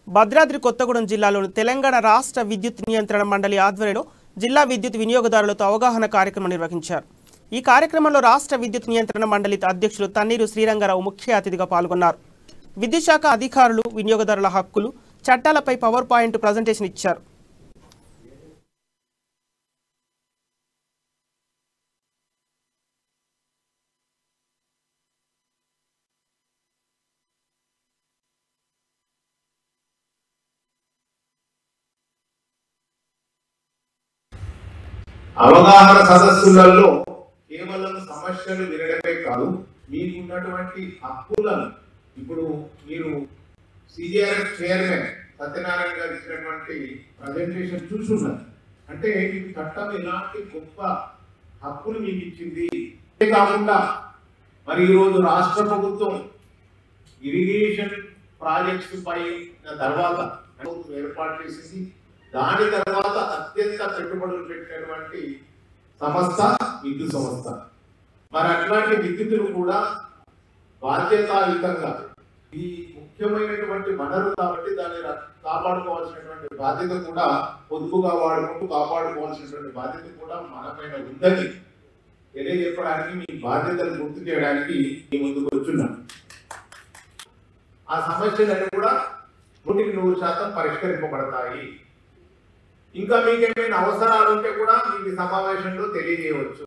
భద్రాద్రి కొత్తగూడెం జిల్లాలోని తెలంగాణ రాష్ట్ర విద్యుత్ నియంత్రణ మండలి ఆధ్వర్యంలో జిల్లా విద్యుత్ వినియోగదారులతో అవగాహన కార్యక్రమం నిర్వహించారు. ఈ కార్యక్రమంలో రాష్ట్ర విద్యుత్ నియంత్రణ మండలి అధ్యక్షులు తన్నీరు శ్రీరంగారావు ముఖ్య అతిథిగా పాల్గొన్నారు. విద్యుత్ శాఖ అధికారులు వినియోగదారుల హక్కులు, చట్టాలపై పవర్ పాయింట్ ప్రజెంటేషన్ ఇచ్చారు. అవగాహన సదస్సులలో కేవలం సమస్యలు వినడమే కాదు, మీకున్నటువంటి హక్కులను ఇప్పుడు మీరు సిజిఆర్ఎఫ్ చైర్మన్ సత్యనారాయణ గారు ఇచ్చినటువంటి ప్రజెంటేషన్ చూస్తున్నారు. అంటే మీకు చట్టం ఎలాంటి గొప్ప హక్కులు మీకు ఇచ్చింది. కాకుండా మరి ఈరోజు రాష్ట్ర ప్రభుత్వం ఇరిగేషన్ ప్రాజెక్ట్స్ పై తర్వాత ఏర్పాటు చేసింది. దాని తర్వాత అత్యంత పెట్టుబడులు పెట్టినటువంటి సంస్థ విద్యుత్ సంస్థ. మరి అట్లాంటి విద్యుత్తులు కూడా బాధ్యతాయుతంగా ఈ ముఖ్యమైనటువంటి వనరు కాబట్టి దాన్ని కాపాడుకోవాల్సినటువంటి బాధ్యత కూడా పొదుపుగా వాడుకుంటూ కాపాడుకోవాల్సినటువంటి బాధ్యత కూడా మన పైన ఉందని తెలియజెప్పడానికి, మీ బాధ్యతలు గుర్తు చేయడానికి మీ ముందుకు వచ్చున్నాను. ఆ సమస్యలన్నీ కూడా 100% పరిష్కరింపబడతాయి. ఇంకా మీకు ఏమైనా అవసరాలు ఉంటే కూడా మీకు సమావేశంలో తెలియజేయవచ్చు.